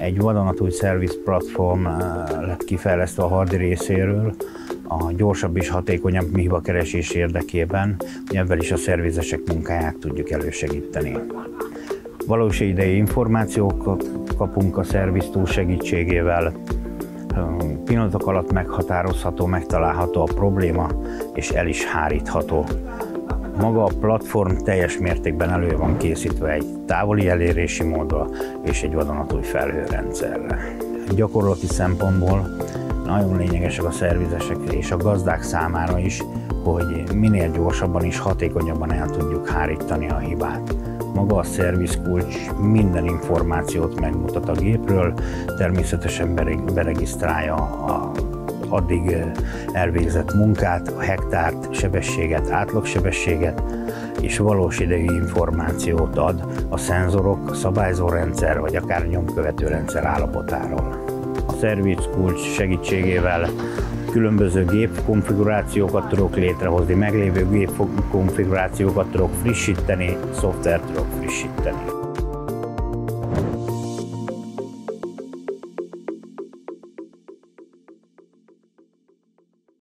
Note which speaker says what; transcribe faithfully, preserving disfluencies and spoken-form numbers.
Speaker 1: Egy vadonatúj service platform lett kifejlesztve a Hardi részéről a gyorsabb és hatékonyabb hibakeresés érdekében, hogy ebben is a szervizesek munkáját tudjuk elősegíteni. Valós idejű információkat kapunk a Service Tool segítségével, pillanatok alatt meghatározható, megtalálható a probléma, és el is hárítható. Maga a platform teljes mértékben elő van készítve egy távoli elérési módra és egy vadonatúj felhőrendszerre. Gyakorlati szempontból nagyon lényegesek a szervizesek és a gazdák számára is, hogy minél gyorsabban és hatékonyabban el tudjuk hárítani a hibát. Maga a Service kulcs minden információt megmutat a gépről, természetesen beregisztrálja a addig elvégzett munkát, a hektárt, sebességet, átlagsebességet, és valós idejű információt ad a szenzorok, a szabályzórendszer vagy akár nyomkövető rendszer állapotáról. A Service kulcs segítségével különböző gépkonfigurációkat tudok létrehozni, meglévő gépkonfigurációkat tudok frissíteni, szoftvert tudok frissíteni.